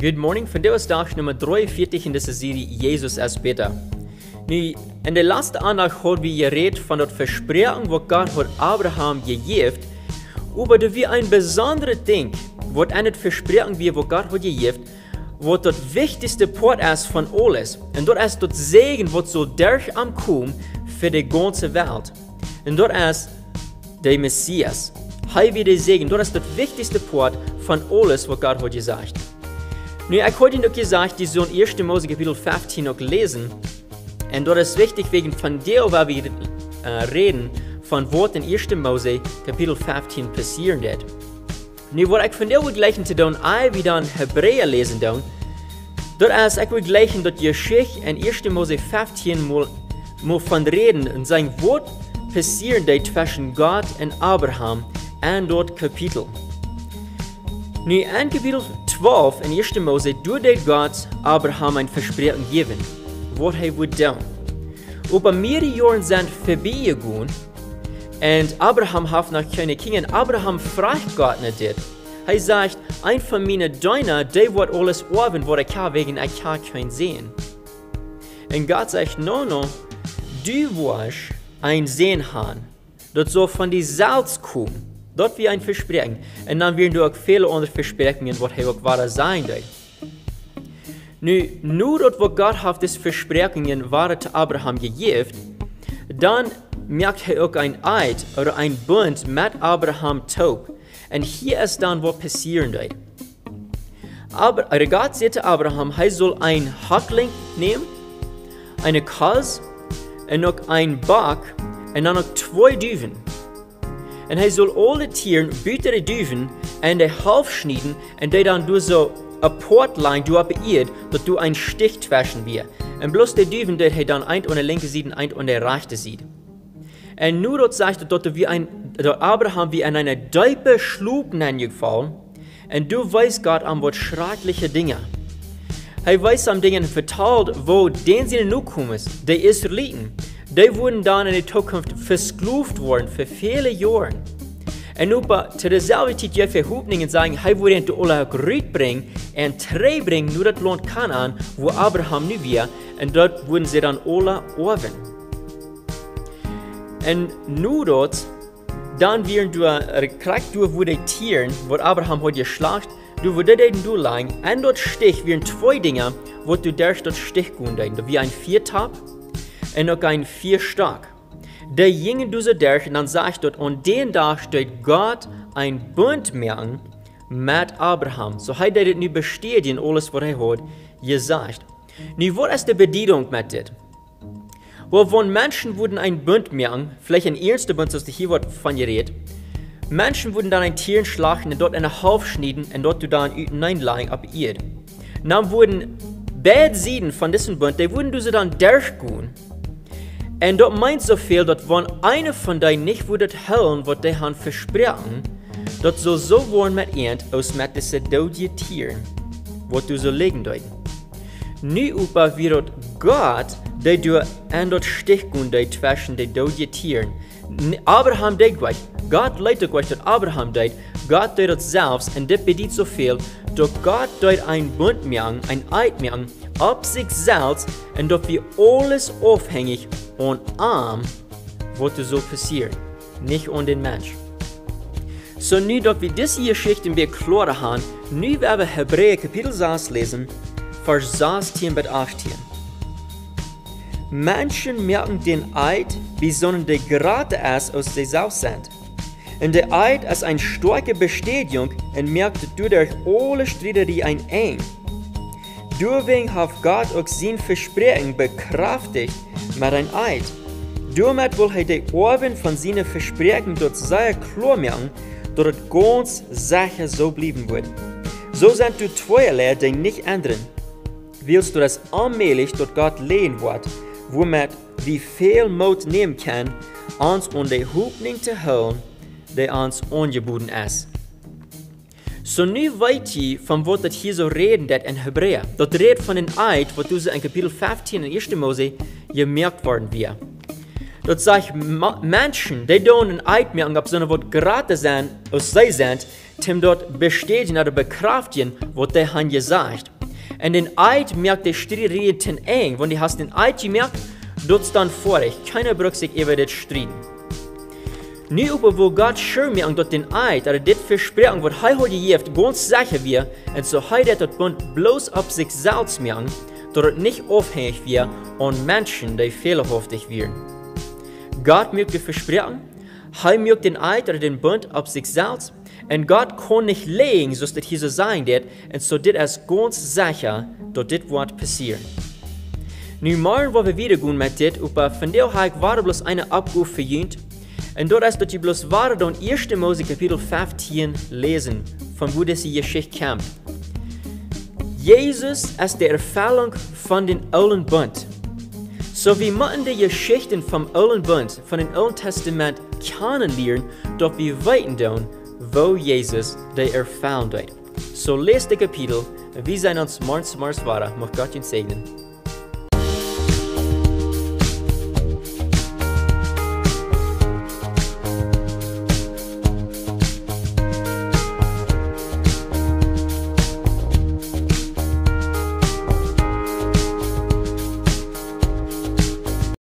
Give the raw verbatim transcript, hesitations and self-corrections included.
Good morning, vandaag is dag nummer drieënveertig in deze serie Jezus als beter. Nu, in de laatste aandacht hadden we geredet van dat verspreken wat God hat Abraham gegeven, aber dat we een bijzondere ding, wat aan het verspreken wie wat God hat gegeven, wat het wichtigste part is van alles. En dat is dat zegen wat zo dicht aankomt voor de ganze wereld. En dat is de Messias. Hij wil de zegen, dat is het wichtigste part van alles wat God hat gezegd. Nu, ik had je ook gezegd, die zo'n eerste Mose kapitel vijftien ook lezen. En dat is wichtig wegen van deel waar we uh, reden van wat in eerste Mose kapitel vijftien passieren deed. Nu, wat ik van deel wil gleichen te doen, ik wil dan Hebreeën lezen doen. Dat is, ik wil gleichen dat Geschichte in eerste Mose vijftien moet, moet van reden en zijn wat passieren deed tussen God en Abraham en dat kapitel. Nu, in kapitel twaalf in eerste Mose doet God Abraham een verspreken geven, wat hij wil doen. Over meerdere jaren zijn voorbij gegaan en Abraham heeft nog geen kinderen. Abraham vraagt God naar dit. Hij zegt, een van mijn dienaren, die wordt alles oven wat ik heb wegen ik heb geen zin. En God zegt, no, no, du wirst een zin hebben, dat zo van die zelfs komt. Dat we een verspreken. En dan werden er ook vele andere versprekingen wat hij ook waar zijn deed. Nu, nu dat we God heeft deze versprekingen waren te Abraham gegeven, dan maakt hij ook een eid, of een bund met Abraham toe. En hier is dan wat passieren deed. God zei te Abraham, hij zal een hakling nemen, een kalf, en ook een bak, en dan ook twee duiven. En hij zal alle tieren buiten de duiven en de half snijden en die dan door zo een poortlijn door op de eerd, dat door een stich tussen weer. En bloos de duiven deed hij dan eind aan de linker zijde en eind aan de rechter zijde. En nu dat zegt dat we een, dat Abraham wie in een diepe Schlug gevallen en du weißt God aan wat schreckliche dingen. Hij wijst aan dingen verteld, wo den zijn nu komen, de Israëlieten. Die worden dan in de toekomst versklavd worden voor vele jaren. En op te dezelfde tijd je verhoopningen zeggen, hij wordt in de oorlog uitbrengen en terugbrengen nu dat land Kanaan, wo Abraham nu weer, en dat worden ze dan alle over. En nu dat, dan werden door kracht door voor de tieren, wat Abraham had geslacht, door voor dit doorlang, en dat stich werden twee dingen, wat du derst dat stich kon doen. Dat wie een viertap, en ook een vierstak. Die gingen dus derg en dan zegt dat aan den dag dat God een bund maken met Abraham. Zo hij deed het nu bestätigen alles wat hij had gezegd. Nu, wat is de bedoeling met dit? Wel, van mensen worden een bund maken, vielleicht een eerste bund, zoals hier wordt van gereed. Mensen worden dan een tier slachten en dat in een half snijden en dat dan uiteenleggen op de eerd. Dan worden beide zijden van deze bund, die worden dus dan derg gaan. En dat meint zoveel dat wanneer eine van die niet wordt houden wat die gaan verspreken, dat zo zo worden met eend als met deze dode tieren, wat du zo liggen doet. Nu opa wie dat God, die door en dat stich kon deed tussen de dode tieren. Abraham deed wat, God leidt ook wat dat Abraham deed, God deed dat zelfs en dit bedient zoveel, dat God deed een bund maken, een eid maken, op zichzelf en dat we alles afhängig aan hem wat er zo passiert, niet aan den mens. So nu dat we deze Geschichte een beetje klaar hebben, nu werden we Hebreeën kapitel zes lezen, vers zestien bis achttien. Menschen merken den Eid, besonders der gerade ist, aus sie selbst sind. Und der Eid ist eine starke Bestätigung und merkt durch alle Streiterie ein Eng. Deswegen hat Gott auch sein Versprechen bekräftigt mit einem Eid. Damit will er die Orben von seinen Versprechen dort sehr klar machen, dass es ganz sicher so bleiben wird. So sind du zweierlei, die nicht ändern. Willst du das allmählich dort Gott lehnen wird, womit wie viel Mut nehmen kann, uns an die Hoffnung zu holen, die uns angeboten ist. So nu weet je van wat het hier zo reden dat in Hebreeën. Dat redt van een eid wat dus in kapitel vijftien in eerste Mose gemerkt worden weer. Dat zegt mensen die doen een eid merken op zo'n wat gratis zijn, als zij zijn, om dat bestätigen oder bekraftigen, wat die han gesagt. Und den Eid merkt der Streiterei ten eng. Wenn du hast den Eid gemerkt, dort dann vor dich. Keiner braucht sich über das streiten. Nu aber wo Gott schön merkt, dass den Eid, oder das Versprechen, was er heute gibt, ganz sicher wird, und so er das Bund bloß auf sich selbst merkt, dass es nicht aufhängig wird an Menschen, die fehlerhaftig werden. Gott merkt das Versprechen, er merkt den Eid oder den Bund auf sich selbst, und Gott kann nicht legen, so dass hier so sein wird, und so dit ist ganz sicher, dass das wird passieren. Nu morgen wollen wir wieder gehen mit dit, aber von der habe ich war bloß eine Abgabe verjüngt, und dort ist, dass ich bloß war dann erste Mose Kapitel fünfzehn lesen, von wo diese Geschichte kommt. Jesus ist die Erfüllung von den Alten Bund. So wir müssen die Geschichten vom Alten Bund, von dem Alten Testament kennenlernen, dass wir weiten dann, wo Jesus die Erfüllung hat. So lest das Kapitel, wir sehen uns morgens morgens weiter. Mag Gott uns segnen.